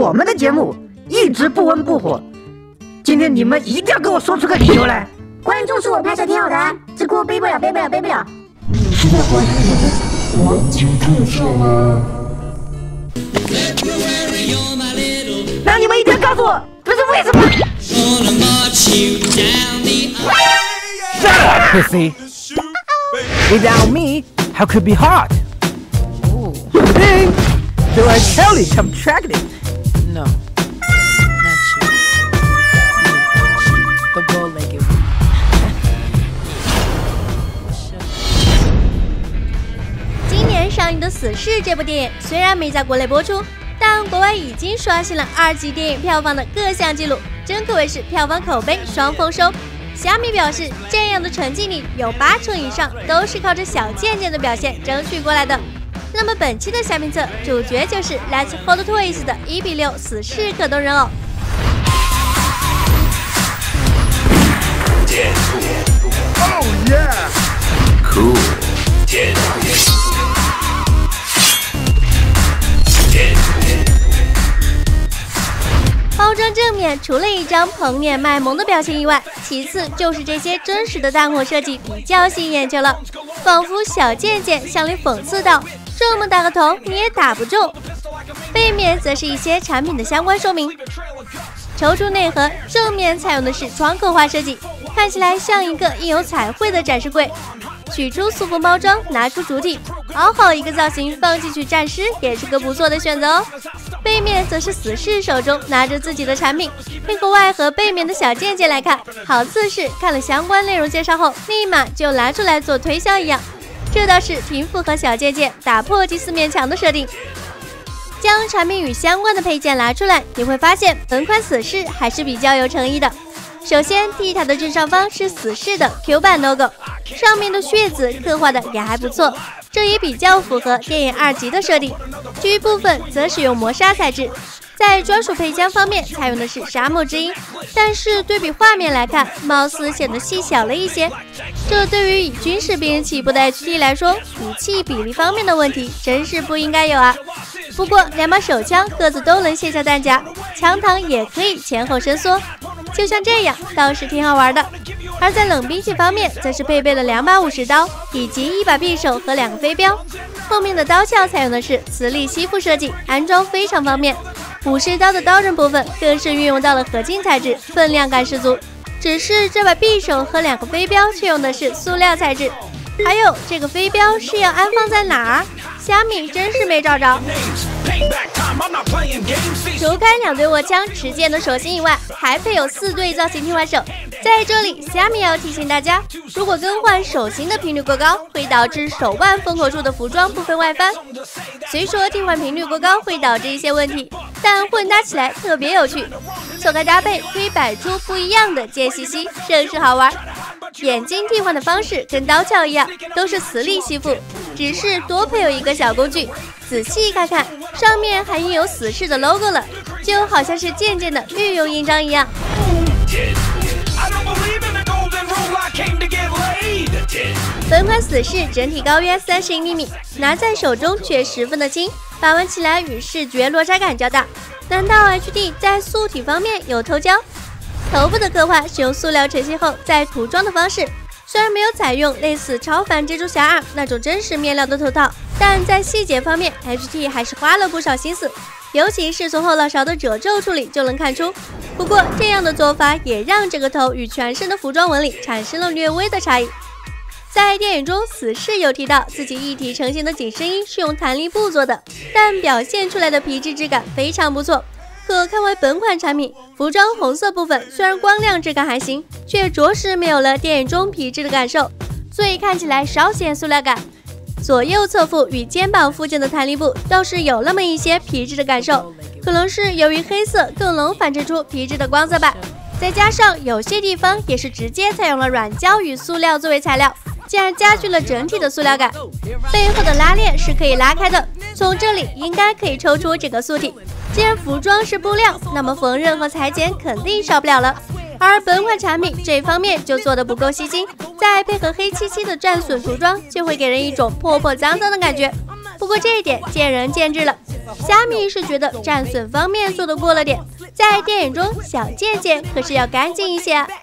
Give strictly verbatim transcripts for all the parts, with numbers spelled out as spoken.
我们的节目一直不温不火，今天你们一定要给我说出个理由来。 观众说我拍摄挺好的，只给我背不了，背不了，背不了。 你是在怀疑我的环境特效吗？ 那你们一定要告诉我，这是为什么 ？Shut up, pussy! Without me, how could it be hot? Hey, do I tell you I'm attractive? No, not you. The bow-legged one. 今年上映的《死侍》这部电影虽然没在国内播出，但国外已经刷新了二级电影票房的各项纪录，真可谓是票房口碑双丰收。虾米表示，这样的成绩里有八成以上都是靠着小贱贱的表现争取过来的。那么本期的虾评测主角就是来自 Hot Toys 的一比六死侍可动人偶。 Oh yeah! Cool. 包装正面除了一张捧脸卖萌的表情以外，其次就是这些真实的弹火设计比较吸引眼球了，仿佛小贱贱向你讽刺道：这么大个头你也打不中。背面则是一些产品的相关说明。抽出内盒，正面采用的是窗口化设计，看起来像一个印有彩绘的展示柜。取出塑封包装，拿出主体，好好一个造型放进去战尸也是个不错的选择哦。背面则是死侍手中拿着自己的产品，配合外盒背面的小件件来看，好似是看了相关内容介绍后立马就拿出来做推销一样，这倒是挺符合小件件打破第四面墙的设定。将产品与相关的配件拿出来，你会发现本款死侍还是比较有诚意的。首先 T 塔的正上方是死侍的 Q 版 logo， 上面的血字刻画的也还不错，这也比较符合电影二级的设定。至于部分则使用磨砂材质，在专属配枪方面采用的是沙漠之鹰，但是对比画面来看，貌似显得细小了一些。这对于以军事兵起步的 H D 来说，武器比例方面的问题真是不应该有啊。不过两把手枪各自都能卸下弹夹，枪膛也可以前后伸缩，就像这样倒是挺好玩的。而在冷兵器方面，则是配备了两把武士刀以及一把匕首和两个飞镖，后面的刀鞘采用的是磁力吸附设计，安装非常方便。武士刀的刀刃部分更是运用到了合金材质，分量感十足。只是这把匕首和两个飞镖却用的是塑料材质，还有这个飞镖是要安放在哪儿？虾米真是没找着。除开两对握枪、持剑的手心以外，还配有四对造型替换手。在这里，虾米要提醒大家，如果更换手型的频率过高，会导致手腕封口处的服装部分外翻。虽说替换频率过高会导致一些问题，但混搭起来特别有趣。错开搭配可以摆出不一样的贱兮兮，甚是好玩。眼睛替换的方式跟刀鞘一样，都是磁力吸附，只是多配有一个小工具。仔细看看，上面还印有死侍的 logo 了，就好像是渐渐的御用印章一样。本款死侍整体高约三十一厘米，拿在手中却十分的轻，把玩起来与视觉落差感较大。难道 H D 在素体方面有偷焦？头部的刻画是用塑料呈现后再涂装的方式，虽然没有采用类似超凡蜘蛛侠二那种真实面料的头套，但在细节方面 H D 还是花了不少心思，尤其是从后脑勺的褶皱处理就能看出。不过这样的做法也让这个头与全身的服装纹理产生了略微的差异。在电影中，死侍有提到自己一体成型的紧身衣是用弹力布做的，但表现出来的皮质质感非常不错。可看为本款产品，服装红色部分虽然光亮质感还行，却着实没有了电影中皮质的感受，所以看起来稍显塑料感。左右侧腹与肩膀附近的弹力布倒是有那么一些皮质的感受，可能是由于黑色更能反衬出皮质的光泽吧。再加上有些地方也是直接采用了软胶与塑料作为材料，进而加剧了整体的塑料感。背后的拉链是可以拉开的，从这里应该可以抽出这个塑体。既然服装是布料，那么缝纫和裁剪肯定少不了了。而本款产品这方面就做得不够细心，再配合黑漆漆的战损涂装，就会给人一种破破脏脏的感觉。不过这一点见仁见智了， 虾米是觉得战损方面做得过了点，在电影中小贱贱可是要干净一些啊。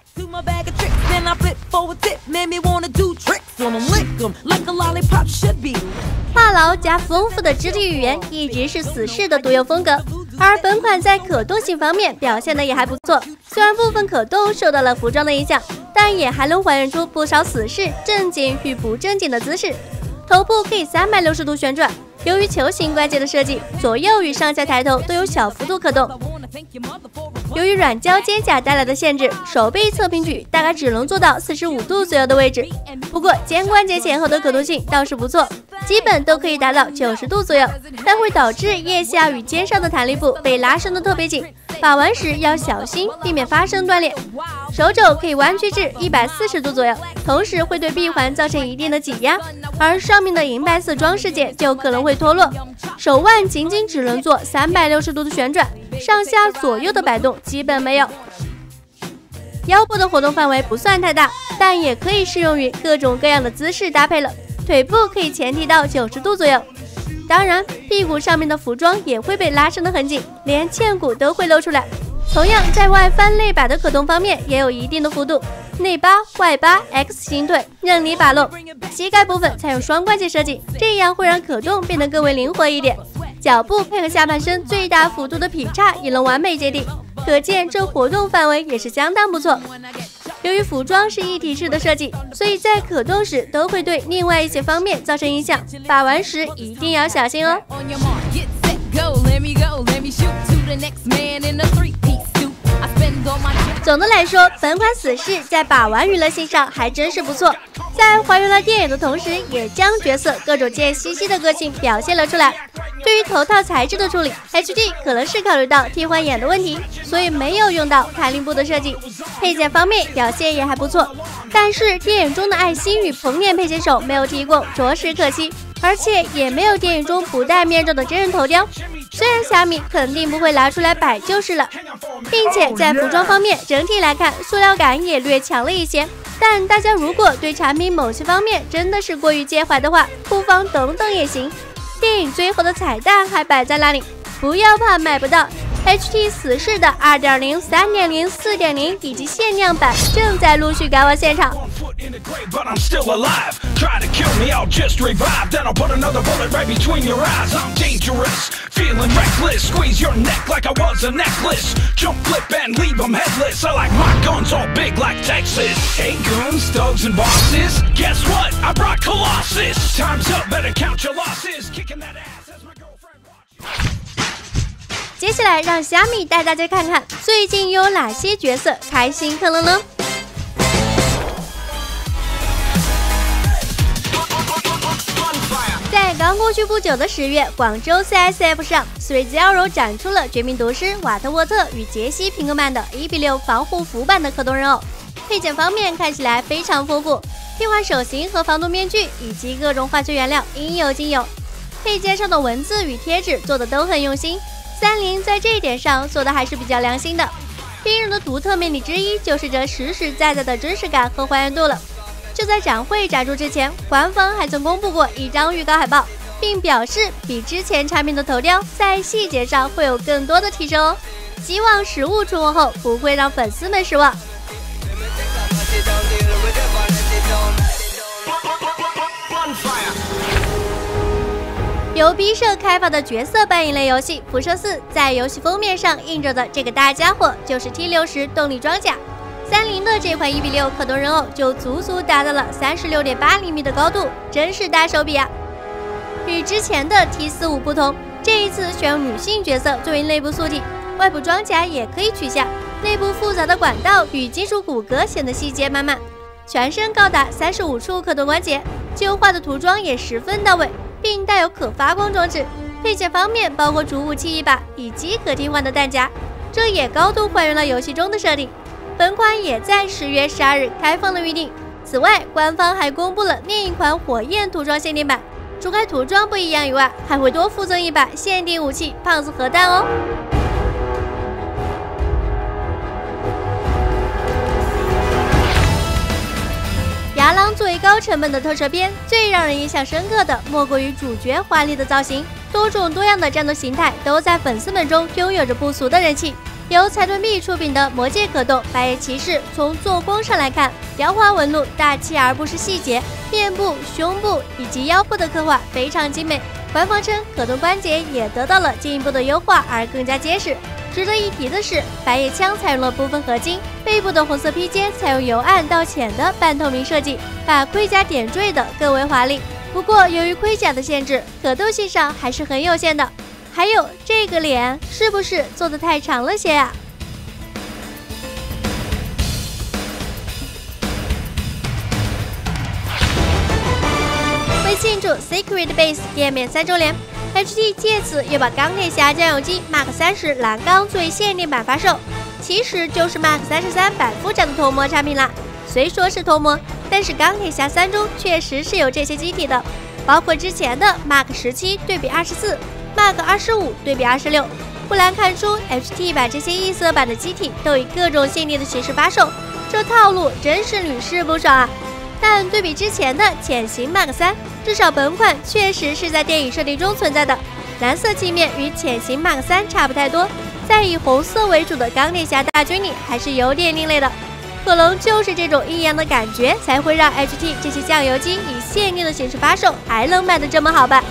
话痨加丰富的肢体语言一直是死侍的独有风格，而本款在可动性方面表现的也还不错，虽然部分可动受到了服装的影响，但也还能还原出不少死侍正经与不正经的姿势。头部可以三百六十度旋转，由于球形关节的设计，左右与上下抬头都有小幅度可动。由于软胶肩胛带来的限制，手臂侧平举大概只能做到四十五度左右的位置。不过肩关节前后的可动性倒是不错，基本都可以达到九十度左右，但会导致腋下与肩上的弹力部被拉伸的特别紧，把玩时要小心，避免发生断裂。手肘可以弯曲至一百四十度左右，同时会对臂环造成一定的挤压，而上面的银白色装饰件就可能会脱落。手腕仅仅只能做三百六十度的旋转，上下左右的摆动基本没有。腰部的活动范围不算太大，但也可以适用于各种各样的姿势搭配了。腿部可以前提到九十度左右，当然屁股上面的服装也会被拉伸得很紧，连胫骨都会露出来。同样在外翻肋把的可动方面也有一定的幅度，内八、外八、X 型腿任你把弄。膝盖部分采用双关节设计，这样会让可动变得更为灵活一点。脚部配合下半身最大幅度的劈叉也能完美接地，可见这活动范围也是相当不错。由于服装是一体式的设计，所以在可动时都会对另外一些方面造成影响，把玩时一定要小心哦。总的来说，本款死侍在把玩娱乐性上还真是不错，在还原了电影的同时，也将角色各种贱兮兮的个性表现了出来。对于头套材质的处理 ，H D 可能是考虑到替换眼的问题，所以没有用到弹力部的设计。配件方面表现也还不错，但是电影中的爱心与彭年配件手没有提供，着实可惜。而且也没有电影中不戴面罩的真人头雕。虽然虾米肯定不会拿出来摆就是了，并且在服装方面整体来看，塑料感也略强了一些。但大家如果对产品某些方面真的是过于介怀的话，不妨等等也行。电影最后的彩蛋还摆在那里，不要怕买不到。H T 死侍的 二点零、三点零、四点零 以及限量版正在陆续赶往现场。接下来让虾米带大家看看最近有哪些角色开新坑了呢？在刚过去不久的十月，广州 C S F 上 三 Zero 展出了绝命毒师瓦特沃特与杰西平克曼的一比六防护服版的可动人偶。配件方面看起来非常丰富，替换手型和防毒面具以及各种化学原料应有尽有。配件上的文字与贴纸做的都很用心，三菱在这一点上做的还是比较良心的。冰人的独特魅力之一就是这实实在在的真实感和还原度了。就在展会展出之前，官方还曾公布过一张预告海报，并表示比之前产品的头雕在细节上会有更多的提升哦。希望实物出货后不会让粉丝们失望。由 B 社开发的角色扮演类游戏《辐射四》在游戏封面上印着的这个大家伙就是 T 六十 动力装甲。三菱的这款一比六可动人偶就足足达到了 三十六点八厘米的高度，真是大手笔啊！与之前的 T 四十五 不同，这一次选用女性角色作为内部素体，外部装甲也可以取下，内部复杂的管道与金属骨骼显得细节满满。全身高达三十五处可动关节，旧化的涂装也十分到位，并带有可发光装置。配件方面包括主武器一把以及可替换的弹夹，这也高度还原了游戏中的设定。本款也在十月十二日开放了预定。此外，官方还公布了另一款火焰涂装限定版，除开涂装不一样以外，还会多附赠一把限定武器胖子核弹哦。牙狼作为高成本的特摄片，最让人印象深刻的莫过于主角华丽的造型。 多种多样的战斗形态都在粉丝们中拥有着不俗的人气。由财团 B 出品的《魔界可动白夜骑士》，从做工上来看，雕花纹路大气而不失细节，面部、胸部以及腰部的刻画非常精美。官方称可动关节也得到了进一步的优化，而更加结实。值得一提的是，白夜枪采用了部分合金，背部的红色披肩采用由暗到浅的半透明设计，把盔甲点缀的更为华丽。不过，由于盔甲的限制，可动性上还是很有限的。还有这个脸是不是做的太长了些啊？为庆祝 Secret Base 店面三周年 ，H T 借此又把钢铁侠酱油机 Mark 三十蓝钢最限定版发售，其实就是 Mark 三十三百夫长的脱模产品啦。虽说是脱模，但是钢铁侠三中确实是有这些机体的，包括之前的 Mark 十七对比二十四。Mark 二十五对比二十六，不难看出 H T 把这些异色版的机体都以各种限定的形式发售，这套路真是屡试不爽啊！但对比之前的潜行 Mark 三，至少本款确实是在电影设定中存在的。蓝色漆面与潜行 Mark 三差不太多，在以红色为主的钢铁侠大军里还是有点另类的。可能就是这种异样的感觉，才会让 H T 这些酱油机以限定的形式发售，还能卖得这么好吧？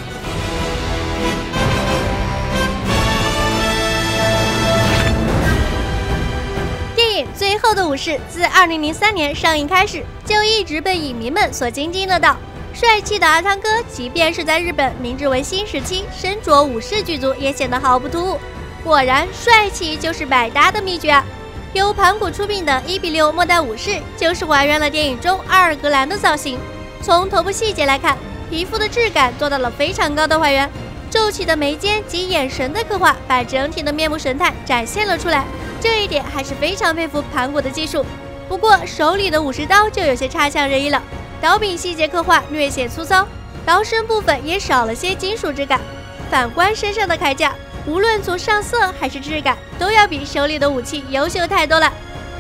最后的武士自二零零三年上映开始，就一直被影迷们所津津乐道。帅气的阿汤哥，即便是在日本明治维新时期，身着武士剧组也显得毫不突兀。果然，帅气就是百搭的秘诀啊！由盘古出品的一比六末代武士，就是还原了电影中阿尔格兰的造型。从头部细节来看，皮肤的质感做到了非常高的还原，皱起的眉间及眼神的刻画，把整体的面部神态展现了出来。这一点还是非常佩服盘古的技术，不过手里的武士刀就有些差强人意了，刀柄细节刻画略显粗糙，刀身部分也少了些金属质感。反观身上的铠甲，无论从上色还是质感，都要比手里的武器优秀太多了。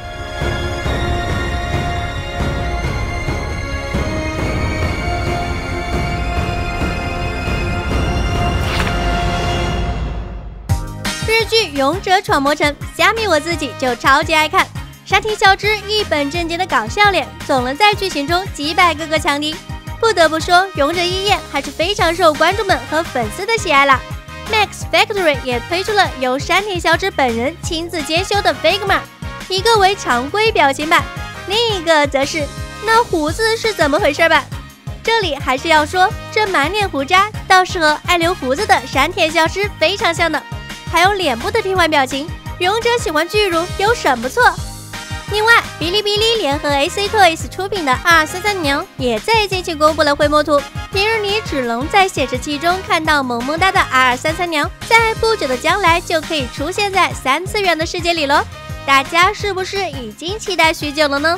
日剧《勇者闯魔城》，虾米我自己就超级爱看。山田孝之一本正经的搞笑脸，总能在剧情中击败各个强敌。不得不说，勇者一彦还是非常受观众们和粉丝的喜爱啦。Max Factory 也推出了由山田孝之本人亲自监修的 Figma， 一个为常规表情版，另一个则是那胡子是怎么回事吧。这里还是要说，这满脸胡渣倒是和爱留胡子的山田孝之非常像的。还有脸部的替换表情，勇者喜欢巨乳有什么错？另外，哔哩哔哩联合 A C Toys 出品的二二三三娘也在近期公布了绘模图，平日里只能在显示器中看到萌萌哒的二二三三娘，在不久的将来就可以出现在三次元的世界里了。大家是不是已经期待许久了呢？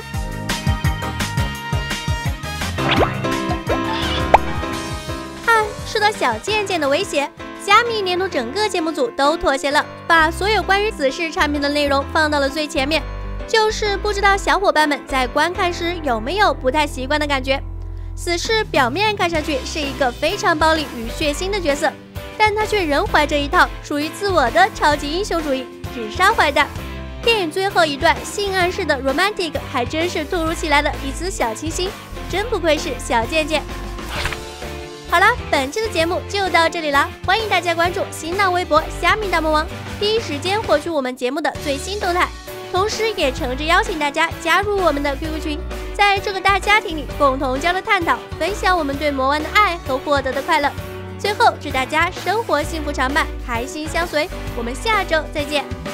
啊，受到小贱贱的威胁，虾米连同整个节目组都妥协了，把所有关于此事产品的内容放到了最前面。就是不知道小伙伴们在观看时有没有不太习惯的感觉。死侍表面看上去是一个非常暴力与血腥的角色，但他却仍怀着一套属于自我的超级英雄主义，只杀坏蛋。电影最后一段性暗示的 romantic 还真是突如其来的一丝小清新，真不愧是小贱贱。好了，本期的节目就到这里了，欢迎大家关注新浪微博虾米大魔王，第一时间获取我们节目的最新动态。同时也诚挚邀请大家加入我们的 Q Q 群，在这个大家庭里共同交流探讨，分享我们对魔丸的爱和获得的快乐。最后祝大家生活幸福常伴，开心相随，我们下周再见。